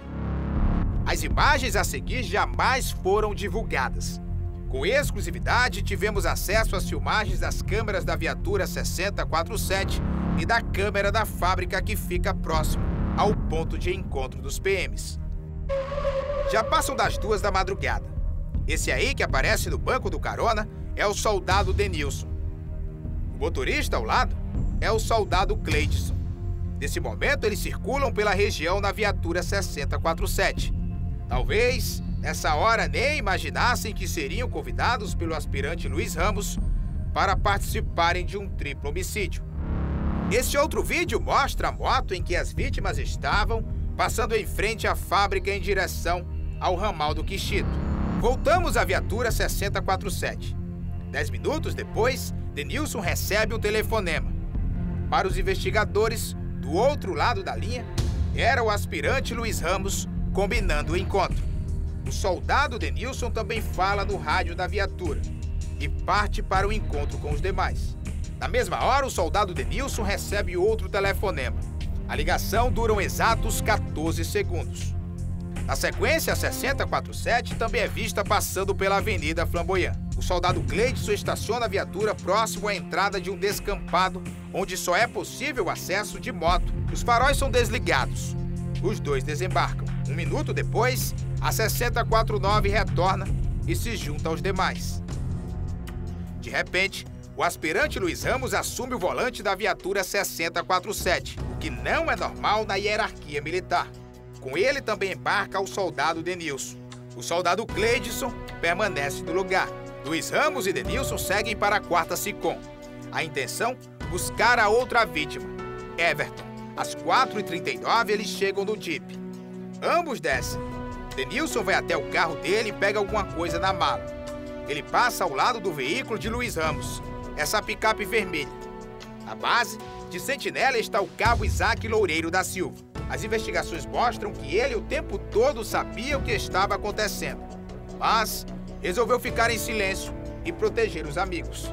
As imagens a seguir jamais foram divulgadas. Com exclusividade, tivemos acesso às filmagens das câmeras da viatura sessenta e quarenta e sete e da câmera da fábrica que fica próximo ao ponto de encontro dos P Ms. Já passam das duas da madrugada. Esse aí que aparece no banco do carona é o soldado Denilson. O motorista ao lado é o soldado Cleidson. Nesse momento, eles circulam pela região na viatura sessenta e quarenta e sete. Talvez, nessa hora, nem imaginassem que seriam convidados pelo aspirante Luiz Ramos para participarem de um triplo homicídio. Esse outro vídeo mostra a moto em que as vítimas estavam passando em frente à fábrica em direção ao ramal do Quixito. Voltamos à viatura sessenta e quarenta e sete. Dez minutos depois, Denilson recebe um telefonema. Para os investigadores, do outro lado da linha, era o aspirante Luiz Ramos combinando o encontro. O soldado Denilson também fala no rádio da viatura e parte para o encontro com os demais. Na mesma hora, o soldado Denilson recebe outro telefonema. A ligação dura exatos quatorze segundos. Na sequência, a sessenta e quarenta e sete também é vista passando pela Avenida Flamboyant. O soldado Cleidson estaciona a viatura próximo à entrada de um descampado, onde só é possível o acesso de moto. Os faróis são desligados. Os dois desembarcam. Um minuto depois, a sessenta e quarenta e nove retorna e se junta aos demais. De repente, o aspirante Luiz Ramos assume o volante da viatura sessenta e quarenta e sete, o que não é normal na hierarquia militar. Com ele também embarca o soldado Denilson. O soldado Cleidson permanece no lugar. Luiz Ramos e Denilson seguem para a quarta SICOM. A intenção? Buscar a outra vítima, Everton. Às quatro e trinta e nove, eles chegam no Jeep. Ambos descem. Denilson vai até o carro dele e pega alguma coisa na mala. Ele passa ao lado do veículo de Luiz Ramos, essa picape vermelha. Na base, de sentinela, está o cabo Isaac Loureiro da Silva. As investigações mostram que ele o tempo todo sabia o que estava acontecendo, mas resolveu ficar em silêncio e proteger os amigos.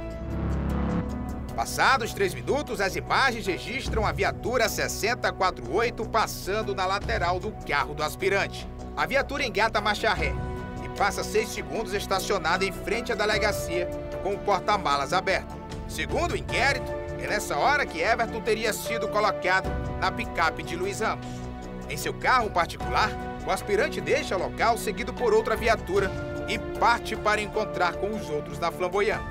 Passados três minutos, as imagens registram a viatura sessenta e quarenta e oito passando na lateral do carro do aspirante. A viatura engata a marcha ré e passa seis segundos estacionada em frente à delegacia com o porta-malas aberto. Segundo o inquérito, é nessa hora que Everton teria sido colocado na picape de Luiz Ramos. Em seu carro particular, o aspirante deixa o local seguido por outra viatura e parte para encontrar com os outros na Flamboyant.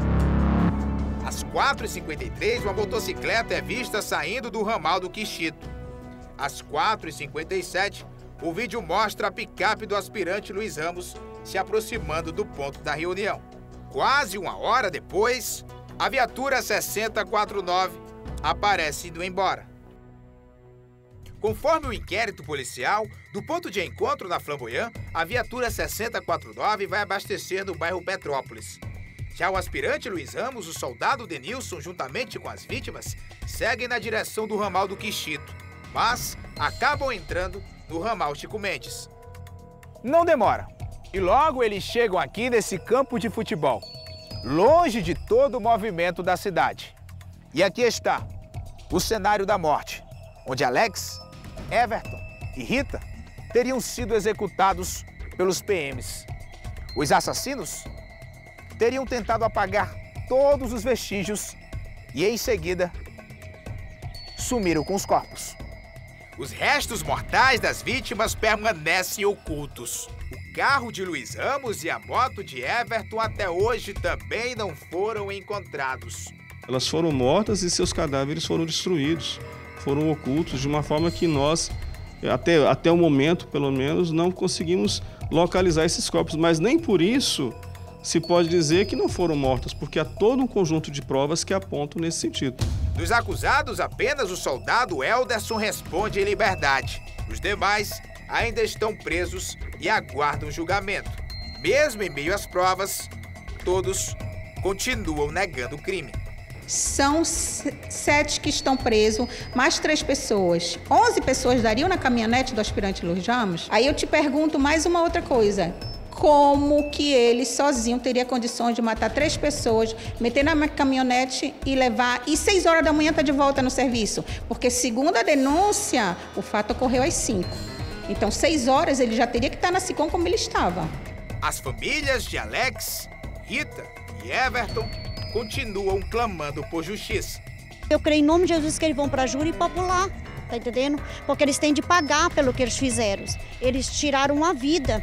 Às quatro e cinquenta e três, uma motocicleta é vista saindo do ramal do Quixito. Às quatro e cinquenta e sete, o vídeo mostra a picape do aspirante Luiz Ramos se aproximando do ponto da reunião. Quase uma hora depois, a viatura sessenta e quarenta e nove aparece indo embora. Conforme o inquérito policial, do ponto de encontro na Flamboyant, a viatura sessenta quarenta e nove vai abastecer no bairro Petrópolis. Já o aspirante Luiz Ramos, o soldado Denilson, juntamente com as vítimas, seguem na direção do ramal do Quixito, mas acabam entrando no ramal Chico Mendes. Não demora. E logo eles chegam aqui nesse campo de futebol, longe de todo o movimento da cidade. E aqui está o cenário da morte, onde Alex, Everton e Rita teriam sido executados pelos P Ms. Os assassinos teriam tentado apagar todos os vestígios e, em seguida, sumiram com os corpos. Os restos mortais das vítimas permanecem ocultos. O carro de Luiz Ramos e a moto de Everton até hoje também não foram encontrados. Elas foram mortas e seus cadáveres foram destruídos, foram ocultos de uma forma que nós, até, até o momento pelo menos, não conseguimos localizar esses corpos, mas nem por isso se pode dizer que não foram mortas, porque há todo um conjunto de provas que apontam nesse sentido. Dos acusados, apenas o soldado Elderson responde em liberdade. Os demais ainda estão presos e aguardam julgamento. Mesmo em meio às provas, todos continuam negando o crime. São sete que estão presos, mais três pessoas. Onze pessoas dariam na caminhonete do aspirante Luiz Ramos? Aí eu te pergunto mais uma outra coisa. Como que ele sozinho teria condições de matar três pessoas, meter na caminhonete e levar... E seis horas da manhã está de volta no serviço? Porque, segundo a denúncia, o fato ocorreu às cinco. Então, seis horas ele já teria que estar na SICOM como ele estava. As famílias de Alex, Rita e Everton continuam clamando por justiça. Eu creio em nome de Jesus que eles vão para júri popular, tá entendendo? Porque eles têm de pagar pelo que eles fizeram. Eles tiraram a vida.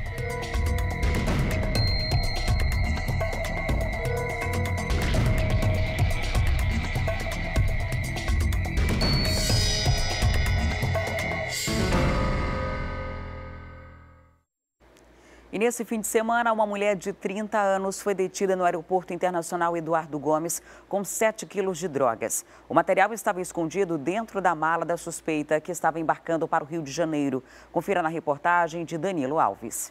E nesse fim de semana, uma mulher de trinta anos foi detida no Aeroporto Internacional Eduardo Gomes com sete quilos de drogas. O material estava escondido dentro da mala da suspeita que estava embarcando para o Rio de Janeiro. Confira na reportagem de Danilo Alves.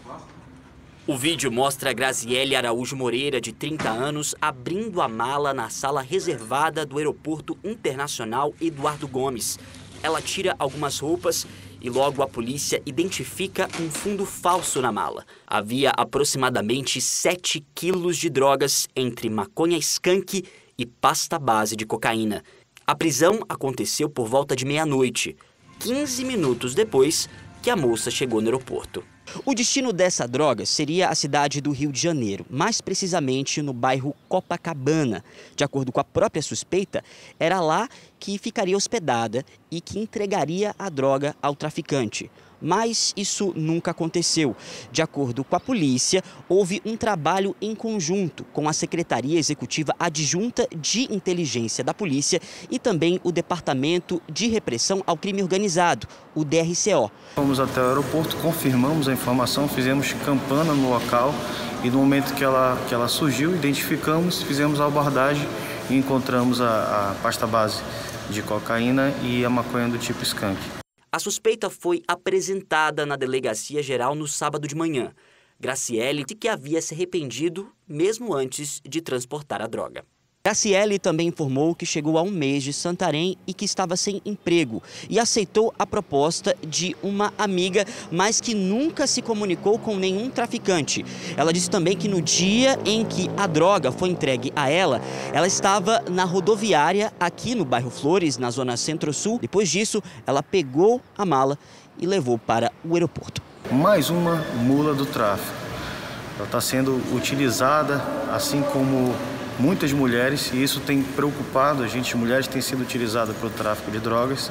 O vídeo mostra Graziele Araújo Moreira, de trinta anos, abrindo a mala na sala reservada do Aeroporto Internacional Eduardo Gomes. Ela tira algumas roupas e logo a polícia identifica um fundo falso na mala. Havia aproximadamente sete quilos de drogas entre maconha skunk e pasta base de cocaína. A prisão aconteceu por volta de meia-noite, quinze minutos depois que a moça chegou no aeroporto. O destino dessa droga seria a cidade do Rio de Janeiro, mais precisamente no bairro Copacabana. De acordo com a própria suspeita, era lá que ficaria hospedada e que entregaria a droga ao traficante. Mas isso nunca aconteceu. De acordo com a polícia, houve um trabalho em conjunto com a Secretaria Executiva Adjunta de Inteligência da Polícia e também o Departamento de Repressão ao Crime Organizado, o D R C O. Fomos até o aeroporto, confirmamos a informação, fizemos campana no local e no momento que ela, que ela surgiu, identificamos, fizemos a abordagem e encontramos a, a pasta base de cocaína e a maconha do tipo skunk. A suspeita foi apresentada na Delegacia Geral no sábado de manhã. Graciele disse que havia se arrependido mesmo antes de transportar a droga. Graciele também informou que chegou há um mês de Santarém e que estava sem emprego e aceitou a proposta de uma amiga, mas que nunca se comunicou com nenhum traficante. Ela disse também que no dia em que a droga foi entregue a ela, ela estava na rodoviária aqui no bairro Flores, na zona centro-sul. Depois disso, ela pegou a mala e levou para o aeroporto. Mais uma mula do tráfico. Ela está sendo utilizada, assim como muitas mulheres, e isso tem preocupado a gente. Mulheres têm sido utilizadas para o tráfico de drogas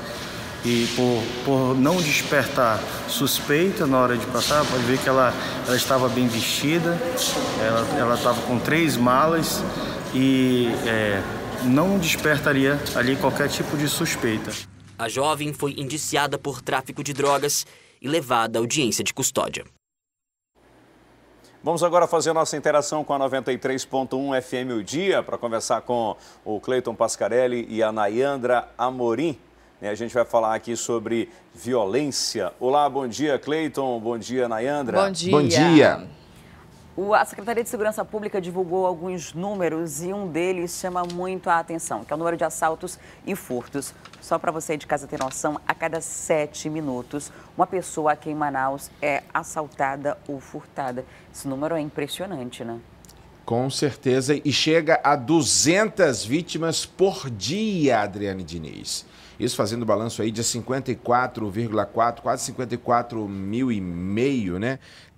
e por, por não despertar suspeita na hora de passar, pode ver que ela, ela estava bem vestida, ela, ela estava com três malas e é, não despertaria ali qualquer tipo de suspeita. A jovem foi indiciada por tráfico de drogas e levada à audiência de custódia. Vamos agora fazer nossa interação com a noventa e três ponto um F M O Dia para conversar com o Cleiton Pascarelli e a Nayandra Amorim. A gente vai falar aqui sobre violência. Olá, bom dia, Cleiton. Bom dia, Nayandra. Bom dia. Bom dia. A Secretaria de Segurança Pública divulgou alguns números e um deles chama muito a atenção, que é o número de assaltos e furtos. Só para você de casa ter noção, a cada sete minutos, uma pessoa aqui em Manaus é assaltada ou furtada. Esse número é impressionante, né? Com certeza, e chega a duzentas vítimas por dia, Adriane Diniz. Isso fazendo balanço aí de cinquenta e quatro vírgula quatro, quase cinquenta e quatro mil e meio, né,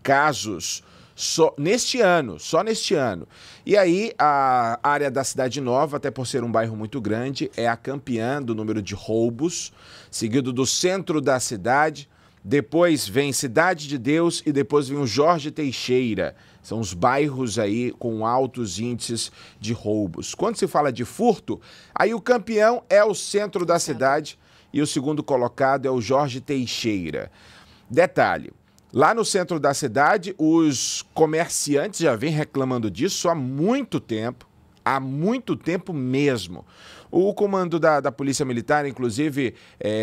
casos só neste ano, só neste ano. E aí a área da Cidade Nova, até por ser um bairro muito grande, é a campeã do número de roubos, seguido do centro da cidade, depois vem Cidade de Deus e depois vem o Jorge Teixeira. São os bairros aí com altos índices de roubos. Quando se fala de furto, aí o campeão é o centro da cidade e o segundo colocado é o Jorge Teixeira. Detalhe, lá no centro da cidade, os comerciantes já vêm reclamando disso há muito tempo, há muito tempo mesmo. O comando da, da Polícia Militar, inclusive,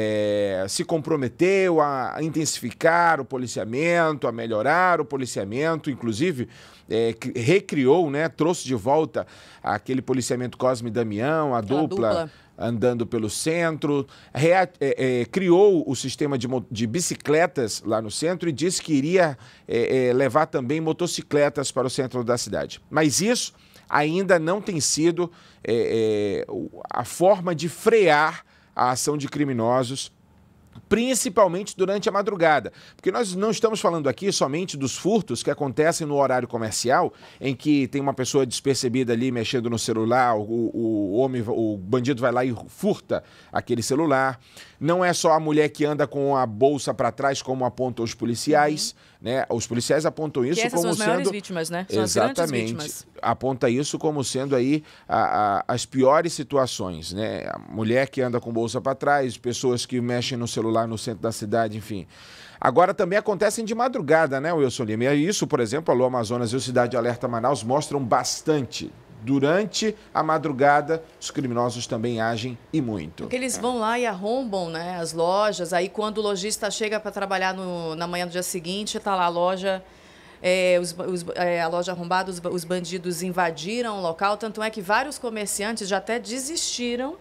é, se comprometeu a intensificar o policiamento, a melhorar o policiamento, inclusive é, recriou, né, trouxe de volta aquele policiamento Cosme e Damião, a dupla, a dupla andando pelo centro, rea, é, é, criou o sistema de, de bicicletas lá no centro e disse que iria é, é, levar também motocicletas para o centro da cidade. Mas isso ainda não tem sido é, é, a forma de frear a ação de criminosos, principalmente durante a madrugada. Porque nós não estamos falando aqui somente dos furtos que acontecem no horário comercial, em que tem uma pessoa despercebida ali mexendo no celular, o, o, homem, o bandido vai lá e furta aquele celular. Não é só a mulher que anda com a bolsa para trás, como apontam os policiais, uhum. né? Os policiais apontam isso que essas como são as maiores sendo... vítimas, né? São Exatamente. as grandes vítimas. Aponta isso como sendo aí a, a, as piores situações, né? A mulher que anda com bolsa para trás, pessoas que mexem no celular no centro da cidade, enfim. Agora também acontecem de madrugada, né, Wilson Lima? E isso, por exemplo, Alô Amazonas e o Cidade Alerta Manaus mostram bastante. Durante a madrugada, os criminosos também agem e muito. Porque eles vão lá e arrombam, né, as lojas, aí quando o lojista chega para trabalhar no, na manhã do dia seguinte, está lá a loja... É, os, os, é, a loja arrombada, os, os bandidos invadiram o local, tanto é que vários comerciantes já até desistiram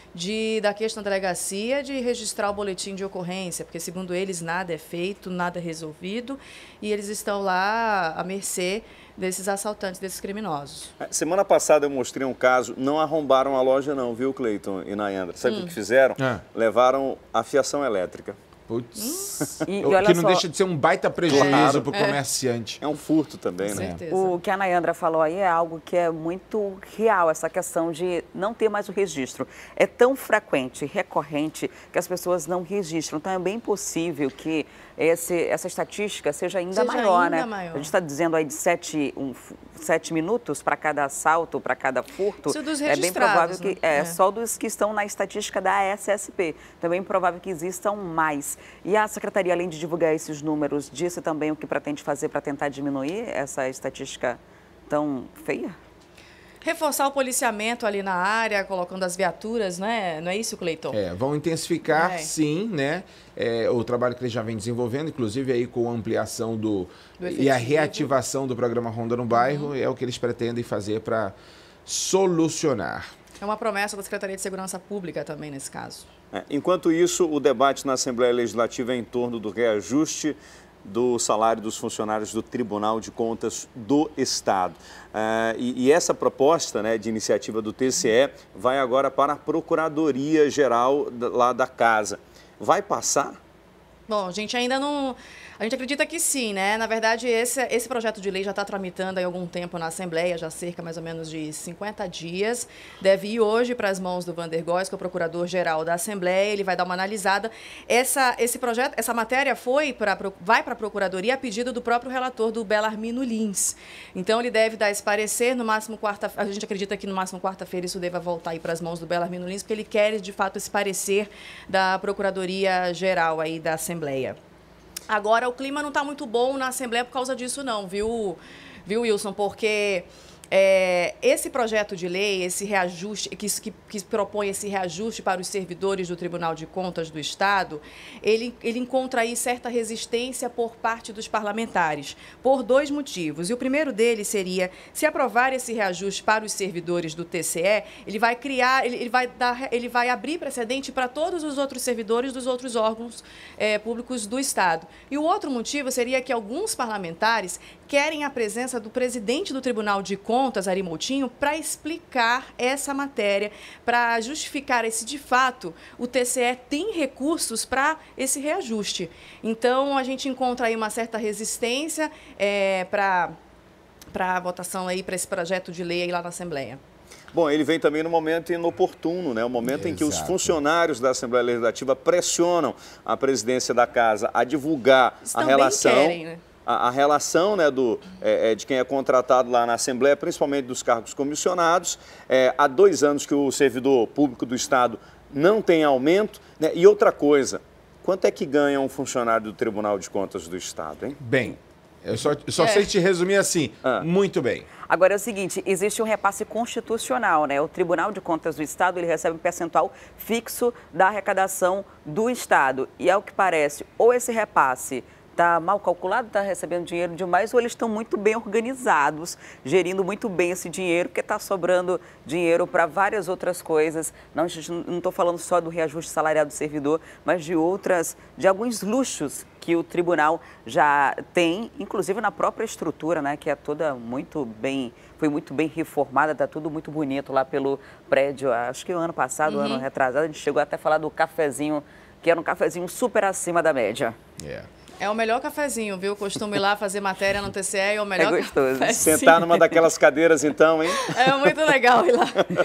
de, da questão da delegacia de registrar o boletim de ocorrência, porque, segundo eles, nada é feito, nada é resolvido, e eles estão lá à mercê desses assaltantes, desses criminosos. Semana passada eu mostrei um caso, não arrombaram a loja não, viu, Cleiton e Nayandra? Sabe hum. o que fizeram? É. Levaram a fiação elétrica. Putz. E, e olha que não só, deixa de ser um baita prejuízo claro, para o é. comerciante. É um furto também, né? O que a Nayandra falou aí é algo que é muito real, essa questão de não ter mais o registro. É tão frequente, recorrente, que as pessoas não registram. Então é bem possível que esse, essa estatística seja ainda seja maior, ainda né? Maior. A gente está dizendo aí de sete, um, sete minutos para cada assalto, para cada furto. Isso dos é bem provável que né? é, é só dos que estão na estatística da S S P. Também é provável que existam mais. E a Secretaria, além de divulgar esses números, disse também o que pretende fazer para tentar diminuir essa estatística tão feia? Reforçar o policiamento ali na área, colocando as viaturas, né? Não é isso, Cleiton? É, vão intensificar, é. sim, né? É, o trabalho que eles já vêm desenvolvendo, inclusive aí com a ampliação do, do e a reativação do programa Ronda no Bairro, uhum. é o que eles pretendem fazer para solucionar. É uma promessa da Secretaria de Segurança Pública também nesse caso. É, enquanto isso, o debate na Assembleia Legislativa é em torno do reajuste do salário dos funcionários do Tribunal de Contas do Estado. Uh, e, e essa proposta, né, de iniciativa do T C E vai agora para a Procuradoria-Geral lá da Casa. Vai passar? Bom, a gente ainda não... A gente acredita que sim, né? Na verdade, esse, esse projeto de lei já está tramitando há algum tempo na Assembleia, já cerca mais ou menos de cinquenta dias. Deve ir hoje para as mãos do Vander Góes, que é o procurador-geral da Assembleia. Ele vai dar uma analisada. Essa, esse projeto, essa matéria foi pra, vai para a Procuradoria a pedido do próprio relator, do Belarmino Lins. Então, ele deve dar esse parecer no máximo quarta-feira. A gente acredita que no máximo quarta-feira isso deva voltar aí para as mãos do Belarmino Lins, porque ele quer, de fato, esse parecer da Procuradoria-geral aí da Assembleia. Agora, o clima não está muito bom na Assembleia por causa disso não, viu, viu Wilson? Porque É, esse projeto de lei, esse reajuste, que, que, que propõe esse reajuste para os servidores do Tribunal de Contas do Estado, ele, ele encontra aí certa resistência por parte dos parlamentares, por dois motivos. E o primeiro deles seria, se aprovar esse reajuste para os servidores do T C E, ele vai criar, ele, ele, vai, dar, ele vai abrir precedente para todos os outros servidores dos outros órgãos é, públicos do Estado. E o outro motivo seria que alguns parlamentares querem a presença do presidente do Tribunal de Contas, Ari Moutinho, para explicar essa matéria, para justificar se de fato o T C E tem recursos para esse reajuste. Então, a gente encontra aí uma certa resistência é, para a votação aí para esse projeto de lei aí lá na Assembleia. Bom, ele vem também no momento inoportuno, né? O momento Exato. Em que os funcionários da Assembleia Legislativa pressionam a presidência da Casa a divulgar Eles a relação... Querem, né? A, a relação né, do, é, de quem é contratado lá na Assembleia, principalmente dos cargos comissionados. É, há dois anos que o servidor público do Estado não tem aumento. Né? E outra coisa, quanto é que ganha um funcionário do Tribunal de Contas do Estado, hein? Bem, eu só, só É. sei te resumir assim, Ah. muito bem. Agora é o seguinte, existe um repasse constitucional, né? O Tribunal de Contas do Estado, ele recebe um percentual fixo da arrecadação do Estado. E ao que parece, ou esse repasse está mal calculado, está recebendo dinheiro demais, ou eles estão muito bem organizados, gerindo muito bem esse dinheiro, porque está sobrando dinheiro para várias outras coisas. Não estou falando só do reajuste salarial do servidor, mas de outras, de alguns luxos que o tribunal já tem, inclusive na própria estrutura, né, que é toda muito bem, foi muito bem reformada, está tudo muito bonito lá pelo prédio. Acho que o ano passado, o Uhum. ano retrasado, a gente chegou até a falar do cafezinho, que era um cafezinho super acima da média. É. É o melhor cafezinho, viu? Costumo ir lá fazer matéria no T C E, é o melhor É gostoso. cafezinho. Sentar numa daquelas cadeiras então, hein? É muito legal ir lá.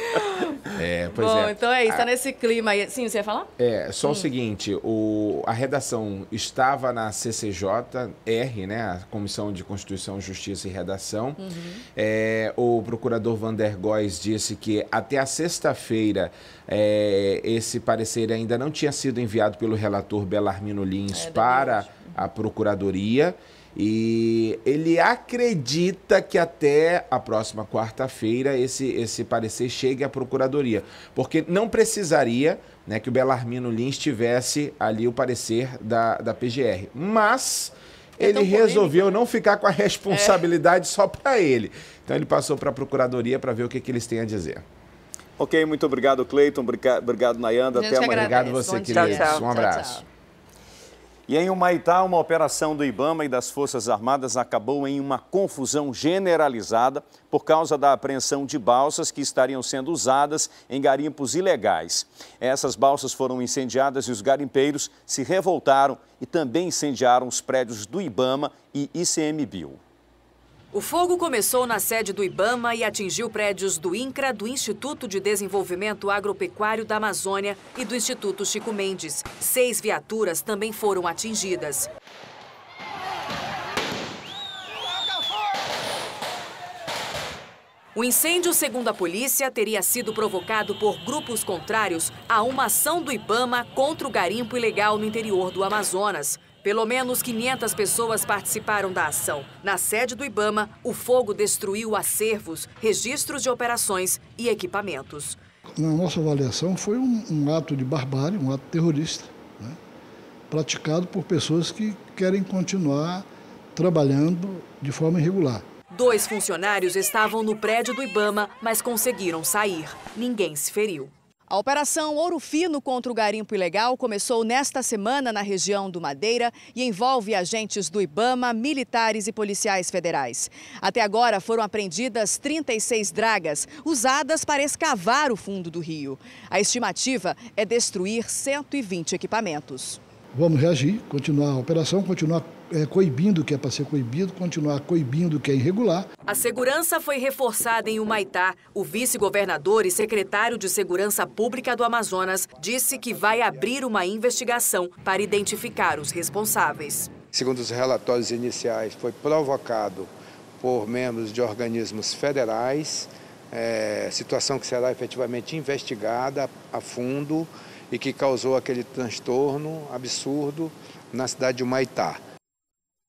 É, pois Bom, é. então é isso, está Ah, nesse clima aí. Sim, você ia falar? É, só Hum. o seguinte, o, a redação estava na C C J R, né, a Comissão de Constituição, Justiça e Redação. Uhum. É, o procurador Vander Góes disse que até a sexta-feira é, esse parecer ainda não tinha sido enviado pelo relator Belarmino Lins É, para a Procuradoria. E ele acredita que até a próxima quarta-feira esse, esse parecer chegue à Procuradoria, porque não precisaria, né, que o Belarmino Lins tivesse ali o parecer da, da P G R, mas É ele tão polêmico, resolveu não ficar com a responsabilidade só para ele. Então ele passou para a Procuradoria para ver o que, que eles têm a dizer. Ok, muito obrigado, Cleiton. Obrigado, Nayanda. A gente Até amanhã. agradece. Obrigado você, Bom querido. dia. Tchau, tchau. Um abraço. Tchau, tchau. E em Humaitá, uma operação do IBAMA e das Forças Armadas acabou em uma confusão generalizada por causa da apreensão de balsas que estariam sendo usadas em garimpos ilegais. Essas balsas foram incendiadas e os garimpeiros se revoltaram e também incendiaram os prédios do IBAMA e I C M B I. O fogo começou na sede do IBAMA e atingiu prédios do INCRA, do Instituto de Desenvolvimento Agropecuário da Amazônia e do Instituto Chico Mendes. Seis viaturas também foram atingidas. O incêndio, segundo a polícia, teria sido provocado por grupos contrários a uma ação do IBAMA contra o garimpo ilegal no interior do Amazonas. Pelo menos quinhentas pessoas participaram da ação. Na sede do IBAMA, o fogo destruiu acervos, registros de operações e equipamentos. Na nossa avaliação, foi um, um ato de barbárie, um ato terrorista, né, praticado por pessoas que querem continuar trabalhando de forma irregular. Dois funcionários estavam no prédio do IBAMA, mas conseguiram sair. Ninguém se feriu. A Operação Ouro Fino contra o garimpo ilegal começou nesta semana na região do Madeira e envolve agentes do IBAMA, militares e policiais federais. Até agora foram apreendidas trinta e seis dragas usadas para escavar o fundo do rio. A estimativa é destruir cento e vinte equipamentos. Vamos reagir, continuar a operação, continuar é, coibindo o que é para ser coibido, continuar coibindo o que é irregular. A segurança foi reforçada em Humaitá. O vice-governador e secretário de Segurança Pública do Amazonas disse que vai abrir uma investigação para identificar os responsáveis. Segundo os relatórios iniciais, foi provocado por membros de organismos federais, é, situação que será efetivamente investigada a fundo e que causou aquele transtorno absurdo na cidade de Humaitá.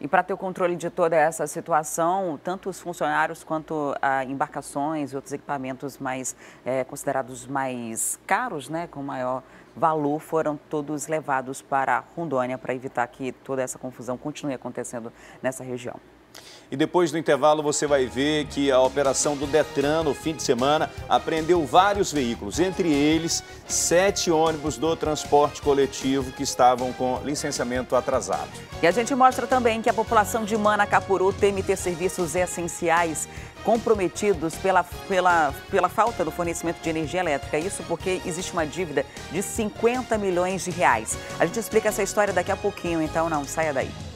E para ter o controle de toda essa situação, tanto os funcionários quanto a embarcações e outros equipamentos mais é, considerados mais caros, né, com maior valor, foram todos levados para Rondônia para evitar que toda essa confusão continue acontecendo nessa região. E depois do intervalo você vai ver que a operação do Detran no fim de semana apreendeu vários veículos, entre eles sete ônibus do transporte coletivo que estavam com licenciamento atrasado. E a gente mostra também que a população de Manacapuru teme ter serviços essenciais comprometidos pela, pela, pela falta do fornecimento de energia elétrica. Isso porque existe uma dívida de cinquenta milhões de reais. A gente explica essa história daqui a pouquinho, então não saia daí.